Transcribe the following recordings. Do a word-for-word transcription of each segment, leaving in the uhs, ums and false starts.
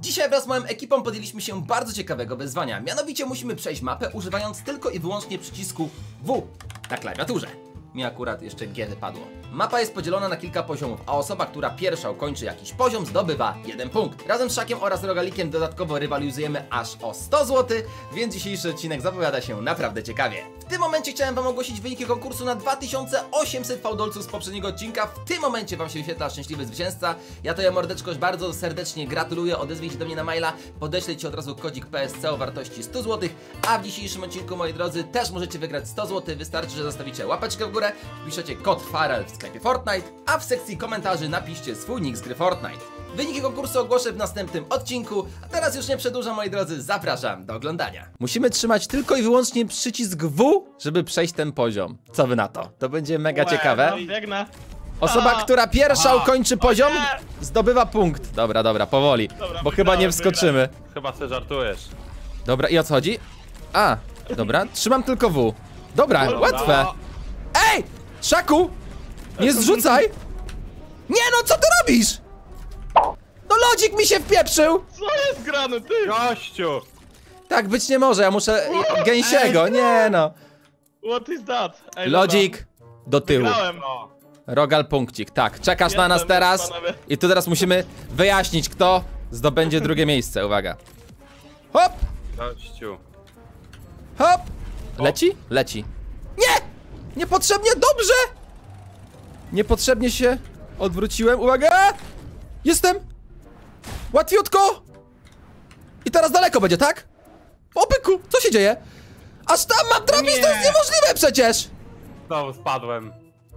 Dzisiaj wraz z moją ekipą podjęliśmy się bardzo ciekawego wyzwania. Mianowicie musimy przejść mapę używając tylko i wyłącznie przycisku W na klawiaturze. Mi akurat jeszcze G wypadło. Mapa jest podzielona na kilka poziomów, a osoba, która pierwsza ukończy jakiś poziom, zdobywa jeden punkt. Razem z Szakiem oraz Rogalikiem dodatkowo rywalizujemy aż o sto złotych, więc dzisiejszy odcinek zapowiada się naprawdę ciekawie. W tym momencie chciałem wam ogłosić wyniki konkursu na dwa tysiące osiemset fałdolców z poprzedniego odcinka. W tym momencie wam się wyświetla szczęśliwy zwycięzca. Ja to ja mordeczko bardzo serdecznie gratuluję, odezwij się do mnie na maila, podeślę ci od razu kodzik P S C o wartości sto złotych, a w dzisiejszym odcinku, moi drodzy, też możecie wygrać sto złotych. Wystarczy, że zostawicie łapeczkę w górę, wpiszecie kod Farel w sklepie Fortnite, a w sekcji komentarzy napiszcie swój nick z gry Fortnite. Wyniki konkursu ogłoszę w następnym odcinku, a teraz już nie przedłużam, moi drodzy, zapraszam do oglądania. Musimy trzymać tylko i wyłącznie przycisk W, żeby przejść ten poziom. Co wy na to? To będzie mega Łe, ciekawe. no, biegnę. Osoba, Aha. która pierwsza Aha. ukończy poziom, O nie! zdobywa punkt. Dobra, dobra, powoli, Dobra, bo chyba nie wygrałem, wskoczymy. Chyba sobie żartujesz. Dobra, i o co chodzi? A, dobra, trzymam tylko W. Dobra, Dobra. łatwe. Ej! Szaku! Nie zrzucaj! Nie no, co ty robisz? No lodzik mi się wpieprzył! Co jest grane, ty? Gościu! Tak być nie może, ja muszę gęsiego, nie no. What is that? Ej, Lodzik do dobra. tyłu. Wygrałem. No. Rogal punkcik, tak. Czekasz na nas Jestem, teraz panowie. i tu teraz musimy wyjaśnić, kto zdobędzie drugie miejsce, uwaga. Hop, Gościu. hop. Leci? Leci. Nie! Niepotrzebnie, dobrze! Niepotrzebnie się odwróciłem, uwaga! Jestem! Łatwiutko! I teraz daleko będzie, tak? O byku, co się dzieje? Aż tam mam trafić, to jest Nie. niemożliwe przecież! Znowu spadłem.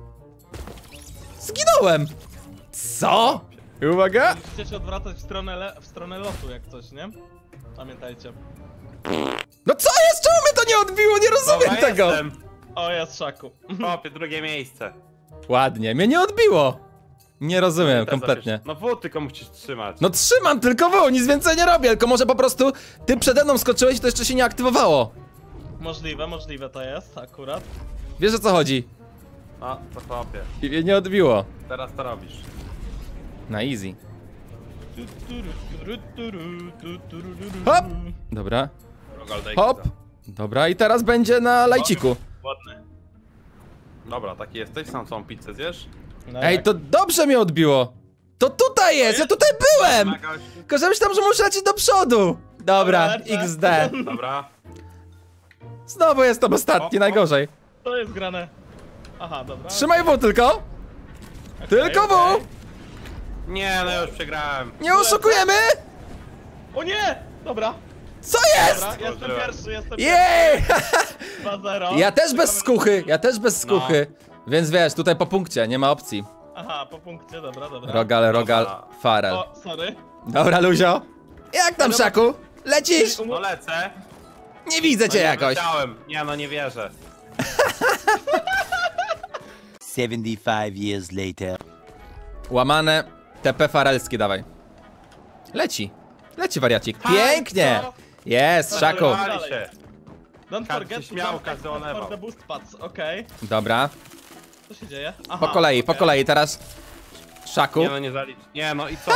Zginąłem! Co? I uwaga! Musicie się odwracać w stronę, le w stronę lotu, jak coś, nie? Pamiętajcie. No co jest? Czemu mnie to nie odbiło? Nie rozumiem Dobra, tego! jestem. O, jest Szaku. Chłopie, drugie miejsce. Ładnie, mnie nie odbiło! Nie rozumiem Teraz kompletnie. zapisz- No W tylko musisz trzymać. No trzymam tylko W, nic więcej nie robię, tylko może po prostu ty przede mną skoczyłeś i to jeszcze się nie aktywowało. Możliwe, możliwe to jest, akurat. Wiesz o co chodzi? No, to chłopie. I mnie nie odbiło. Teraz to robisz. Na easy. Hop! Dobra. Rogal, daj Hop! gaza. Dobra, i teraz będzie na lajciku. Ładny. Dobra, taki jesteś? Sam całą pizzę zjesz? No Ej, jak? to dobrze mnie odbiło. To tutaj jest, ja tutaj byłem! Ma gościu. Tylko że myślałem, że muszę lecieć do przodu. Dobra, Dobra, lecę. X D. Dobra. Znowu jestem ostatni, O, o. najgorzej. To jest grane. Aha, dobra. Trzymaj W tylko. Okej, Tylko W! okej. Nie, no już przegrałem. Nie oszukujemy! O nie! Dobra, Co jest? dobra, jestem Zdążyłem. pierwszy, jestem Jej! pierwszy. dwa zero. Ja też bez skuchy, ja też bez skuchy. Więc wiesz, tutaj po punkcie, nie ma opcji. Aha, po punkcie, dobra, dobra. Rogal, Rogal, Dobra. Farel. O, sorry. Dobra, Luzio. Jak tam, Dobra. Szaku? Lecisz? No lecę. Nie widzę No cię nie jakoś. wleciałem. Nie, no nie wierzę. seventy-five years later. Łamane T P farelskie, dawaj. Leci. Leci, wariacik. Pięknie. co? Jest, Szaku. Wali się. Don't Każdy forget się śmiał, to każdy for olewał. the boost pads, okej. Dobra. Co się dzieje? Aha, Po kolei, po okej. kolei, teraz Szaku. Nie, no nie zalicz. Nie, no i co?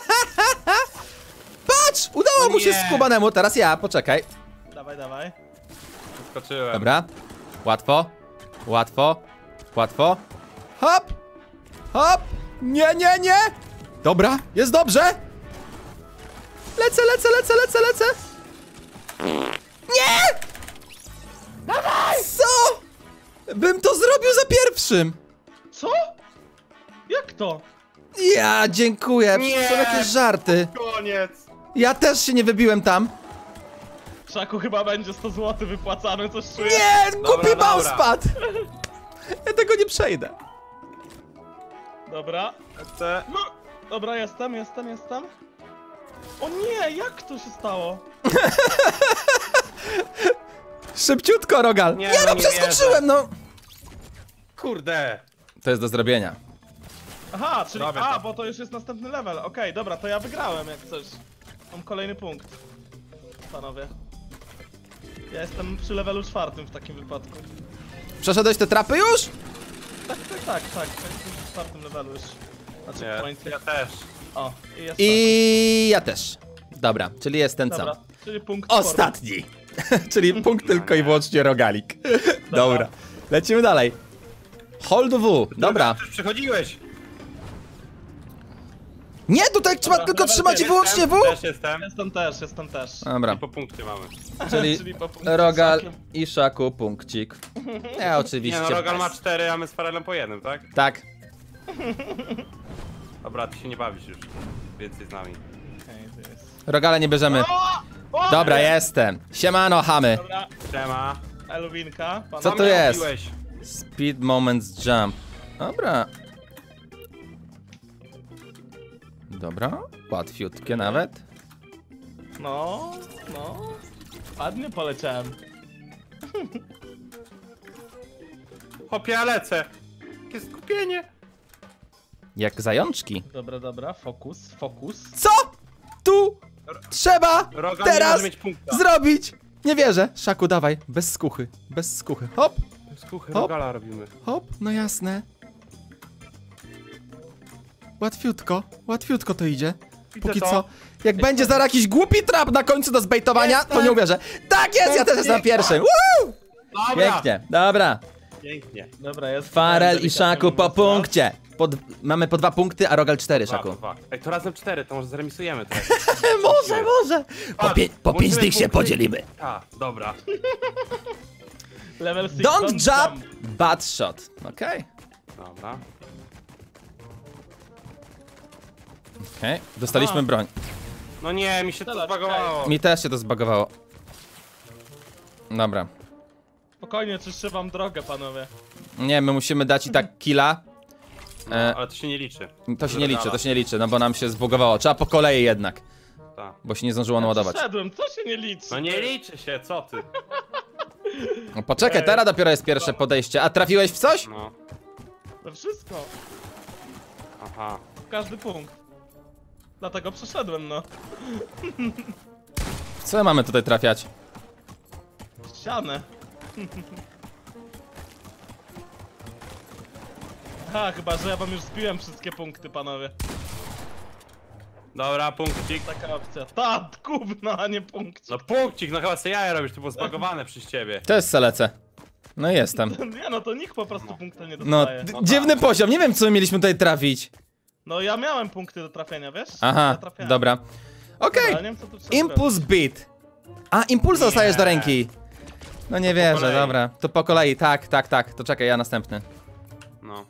Patrz! Udało No mu się nie. skubanemu, teraz ja, poczekaj. Dawaj, dawaj. Skoczyłem. Dobra. Łatwo. Łatwo. Łatwo. Hop! Hop! Nie, nie, nie! Dobra, jest dobrze! Lecę, lecę, lecę, lecę, lecę! Nie! Dawaj! Co? Bym to zrobił za pierwszym! Co? Jak to? Ja dziękuję, Nie! są jakieś żarty. Koniec. Ja też się nie wybiłem tam. Szaku chyba będzie sto złotych wypłacane, coś czuję. Nie! Głupi Dobra, bał dobra. spadł! Ja tego nie przejdę. Dobra. Chcę. No, dobra, jestem, jestem, jestem. O nie, jak to się stało? Szybciutko, Rogal. Nie, Nie, no no nie przeskoczyłem, no. Kurde. To jest do zrobienia. Aha, czyli, Robię a, to. bo to już jest następny level. Okej, dobra, to ja wygrałem jak coś. Mam kolejny punkt. Panowie. Ja jestem przy levelu czwartym w takim wypadku. Przeszedłeś te trapy już? Tak, tak, tak, tak. Jestem przy czwartym levelu już. Na Nie, checkpointie. ja też. O, i jest tak. I ja też. Dobra, czyli jest ten Dobra, sam. czyli punkt Ostatni! Czyli punkt tylko i wyłącznie rogalik. Dobra, lecimy dalej. Hold W, dobra. Ty przechodziłeś. Nie, tutaj trzeba Dobra, tylko dobra, trzymać jestem, wyłącznie W! Też jestem. Jestem też, jestem też. Dobra, I po punkcie mamy. czyli Czyli po punkcie Rogal z Szakiem. i Szaku punkcik. Ja Nie oczywiście. no, Rogal ma bez. cztery, a my z Farelem po jednym, tak? Tak. Dobra, ty się nie bawisz już. Więcej z nami. Okej, to jest... Rogala nie bierzemy. O! Dobra, jestem. Siemano, chamy. Dobra, Siema. Eluwinka. Pan... Co Co to mnie jest? robiłeś? Speed Moments Jump. Dobra. Dobra, łatwiutkie nawet. No, no. Ładnie poleciałem. Hopie, ja lecę. Jakie skupienie. Jak zajączki. Dobra, dobra, fokus, fokus. Co? Tu trzeba Rogal nie teraz może mieć punkta. zrobić. Nie wierzę. Szaku, dawaj. Bez skuchy. Bez skuchy. Hop, Skuchy Hop. Rogala robimy. hop. No jasne. Łatwiutko. Łatwiutko to idzie. Widzę Póki to. co. Jak będzie zaraz jakiś głupi trap na końcu do zbejtowania, to nie uwierzę. Tak jest, ja też jestem pierwszy. Woo! Dobra. Pięknie. Dobra. Pięknie. Dobra, jest. Farel i delikatnie Szaku po minus dwa. punkcie. Po d- mamy po dwa punkty, a Rogal cztery, Dwa, Szaku. dwa. Ej, to razem cztery, to może zremisujemy teraz. Może, może. Po, Patrz, pię- po pięć łączymy tych się punkty. podzielimy. A, dobra. Level six, Don't jump, bad shot. Okej. Dobra. Okej. Dostaliśmy Aha. broń. No nie, mi się to Dobra, zbagowało. Mi też się to zbagowało. Dobra. Spokojnie, czyszczę wam drogę, panowie. Nie, my musimy dać i tak killa. No, E, ale to się nie liczy. to się nie liczy, to się nie liczy, no bo nam się zbugowało. Trzeba po kolei jednak, Tak. bo się nie zdążyło naładować. Wszedłem, co się nie liczy? No nie liczy się, co ty? No poczekaj, teraz dopiero jest pierwsze podejście. A trafiłeś w coś? No. To wszystko. Aha. W każdy punkt. Dlatego przeszedłem, no. W co mamy tutaj trafiać? Ścianę. Ha, chyba, że ja wam już zbiłem wszystkie punkty, panowie. Dobra, punkcik. Taka opcja. Ta, gówno, a nie punkcik. No punkcik, no chyba sobie jaja robisz, to było zbagowane przez ciebie. Też se lecę. No i jestem. Nie no, to nikt po prostu punkta nie No, dostaje. d- No, dziwny poziom, nie wiem co my mieliśmy tutaj trafić. no ja miałem punkty do trafienia, wiesz? Aha, Ja trafiałem. dobra. Okej, Ale nie wiem, co tu trzeba Impuls beat. A, impuls dostajesz do ręki. No nie wierzę, kolei. dobra. To po kolei, tak, tak, tak. To czekaj, ja następny. No.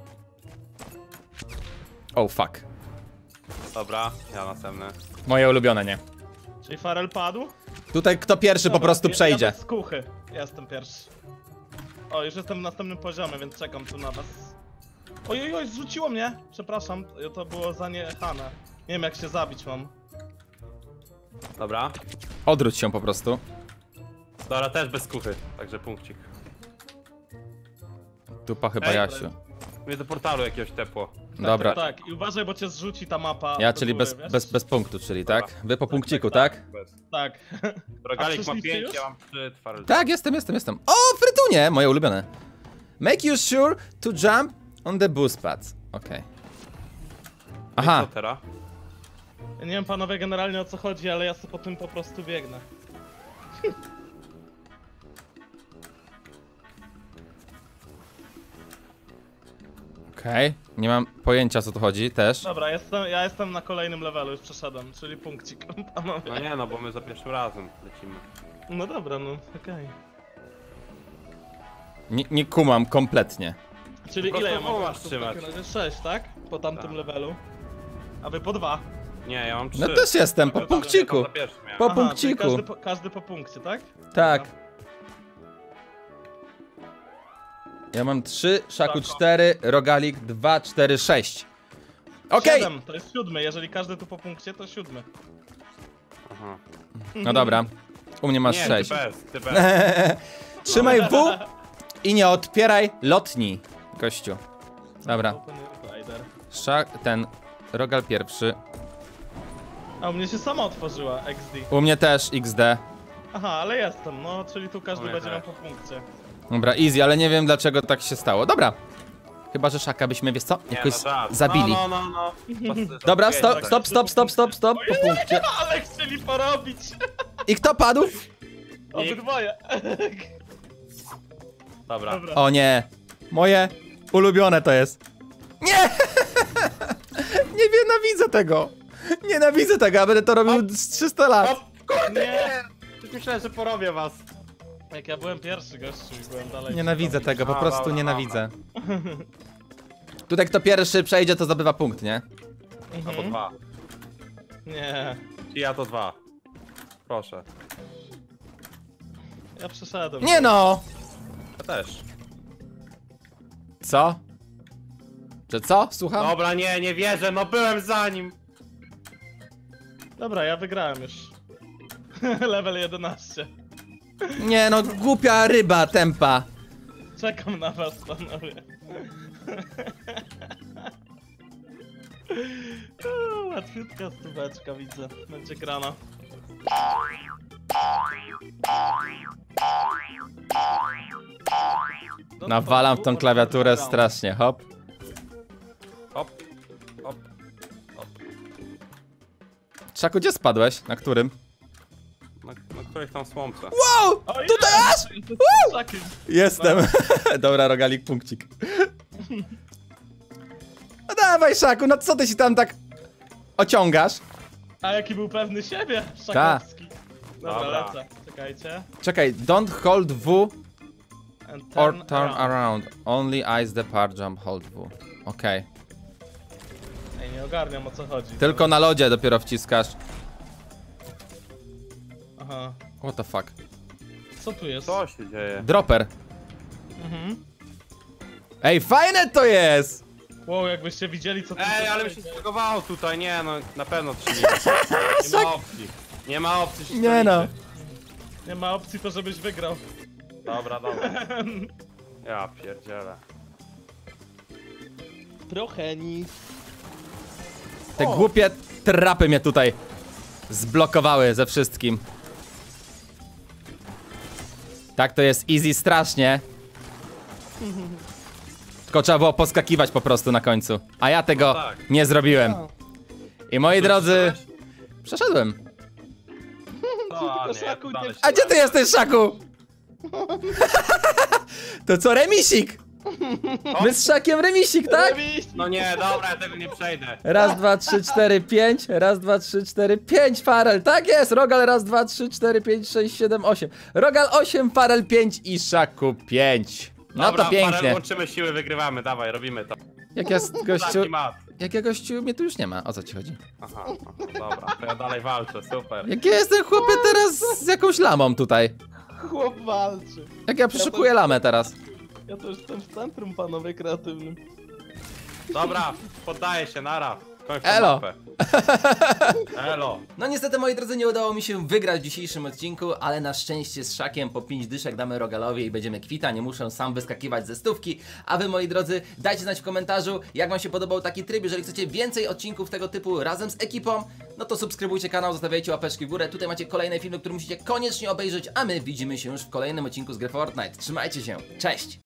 Oh fuck. Dobra, ja następny. Moje ulubione, nie? zrobić. Czyli Farel padł? Tutaj kto pierwszy po Dobra, prostu ja- przejdzie. Ja bez kuchy. Ja jestem pierwszy. O, już jestem w następnym poziomie, więc czekam tu na was. Oj, oj, oj, zrzuciło mnie! Przepraszam, to było zaniechane. Nie wiem jak się zabić mam. Dobra. Odwróć się po prostu. Dobra, też bez kuchy, także punkcik. Dupa chyba Ej, Jasiu. Mnie do portalu jakiegoś tepło. Dobra. Tak, i uważaj, bo cię zrzuci ta mapa. Ja, do czyli góry, bez, wiesz? bez, bez punktu, czyli Dobra. tak? Wy po punkciku, tak, tak? Bez. Tak. Rogalik A ma przyszliście pięć, już? ja mam trzy, twarde. Tak, jestem, jestem, jestem. O, frytunie! Moje ulubione. Make you sure to jump on the boost pads. Okej. Aha, Co teraz? Ja nie wiem panowie generalnie o co chodzi, ale ja sobie po tym po prostu biegnę. okej. Nie mam pojęcia o co tu chodzi też. Dobra, jestem, ja jestem na kolejnym levelu, już przeszedłem, czyli punkcik, panowie. No nie no, bo my za pierwszym razem lecimy. No dobra, no okej. Nie, nie kumam kompletnie. Czyli Po ile ja prostu mam masz punktów w trzymać. takim razie? sześć, tak? Po tamtym Tak. levelu. A wy po dwa. Nie, ja mam trzy. No też jestem, po Ja tam punkciku. za pierwszym miałem. Po Aha, czyli punkciku. każdy po, każdy po punkcie, tak? Tak. Dobra. Ja mam trzy, Szaku Tak. cztery, Rogalik dwa, cztery, sześć. Okej! Siedem, to jest siódmy, jeżeli każdy tu po punkcie, to siódmy. Aha. No dobra. U mnie masz Nie, sześć. ty bez, ty bez. Trzymaj W i nie odpieraj lotni, gościu. Dobra. Open Rider. Szak, ten, Rogal pierwszy. A u mnie się sama otworzyła, X D. U mnie też X D. Aha, ale jestem, no, czyli tu każdy U mnie będzie miał też. po punkcie. Dobra, easy, ale nie wiem dlaczego tak się stało. Dobra. Chyba, że Szaka byśmy, wiesz co, Nie, jakoś no tak. zabili. No, no, no, no. Dobra, stop, stop, stop, stop, stop, stop, po punkcie. Ale chcieli porobić! I kto padł? Obydwoje! Dobra. Dobra. O nie, moje ulubione to jest. Nie! Nie nienawidzę tego. Nienawidzę tego, ja będę to robił z trzysta lat. Nie! Już myślałem, że porobię was. Jak ja byłem pierwszy gościu i byłem dalej. Nienawidzę tego, po A, prostu dobra, nienawidzę. Tutaj kto pierwszy przejdzie, to zdobywa punkt, nie? Albo Mhm. dwa. Nie. I ja to dwa. Proszę. Ja przeszedłem. Nie no! Ja też. Co? Że co? Słucham? Dobra, nie, nie wierzę, no byłem za nim. Dobra, ja wygrałem już. Level jedenaście. Nie no, głupia ryba tempa. Czekam na was, panowie. O, łatwiutka stóweczka, widzę. Będzie grana. No, Nawalam w tą klawiaturę strasznie, hop. Hop, hop. Szaku, gdzie spadłeś? Na którym? Na, na którejś tam słomce. Wow! O, Tutaj jest! aż! Jestem szakiem. Jestem. Dobra, rogalik, punkcik. No dawaj, Szaku, no co ty się tam tak ociągasz? A jaki był pewny siebie, Szakowski. Dobra, Dobra. lecę. Czekajcie. Czekaj, don't hold W And or turn turn around. around. Only ice the par jump, hold W. Okej. Ej, nie ogarniam o co chodzi. Tylko na lodzie dopiero wciskasz. Aha. What the fuck? Co tu jest? Co się dzieje? Dropper. Mhm. Ej, fajne to jest! Wow, jakbyście widzieli co tu Ej, ale mi się zbugowało tutaj, nie no, na pewno trzy minuty. Nie ma opcji. Nie ma opcji. że Nie to no. liczy. Nie ma opcji to, żebyś wygrał. Dobra, dobra. Ja pierdzielę. Trochę nic. Te O! głupie trapy mnie tutaj zblokowały ze wszystkim. Tak to jest easy strasznie. Tylko trzeba było poskakiwać po prostu na końcu. A ja tego No tak. nie zrobiłem. I moi drodzy, Przeszedłeś? przeszedłem. O, nie, Szaku, dalej nie- się A gdzie ty jesteś, Szaku? To co, remisik? My z Szakiem remisik, tak? Remis! No nie, dobra, ja tego nie przejdę. Raz, dwa, trzy, cztery, pięć. Raz, dwa, trzy, cztery, pięć. Farel, tak jest. Rogal, raz, dwa, trzy, cztery, pięć, sześć, siedem, osiem. Rogal osiem, Farel pięć i Szaku pięć. No Dobra, to Farel, pięknie. łączymy siły, wygrywamy, dawaj, robimy to. Jak ja z gościu... Taki mat. Jak ja gościu, mnie tu już nie ma. O co ci chodzi? Aha, aha, dobra, to ja dalej walczę, super. Jak ja jestem chłopie teraz z jakąś lamą tutaj. Chłop walczy. Jak ja przeszukuję lamę teraz. Ja to już jestem w centrum, panowie kreatywnym. Dobra, poddaję się, nara. Kończę Elo. mapę. Elo. No niestety, moi drodzy, nie udało mi się wygrać w dzisiejszym odcinku, ale na szczęście z Szakiem po pięć dyszek damy Rogalowi i będziemy kwita, nie muszę sam wyskakiwać ze stówki. A wy, moi drodzy, dajcie znać w komentarzu, jak wam się podobał taki tryb. Jeżeli chcecie więcej odcinków tego typu razem z ekipą, no to subskrybujcie kanał, zostawiajcie łapeczki w górę. Tutaj macie kolejne filmy, które musicie koniecznie obejrzeć, a my widzimy się już w kolejnym odcinku z gry Fortnite. Trzymajcie się, cześć!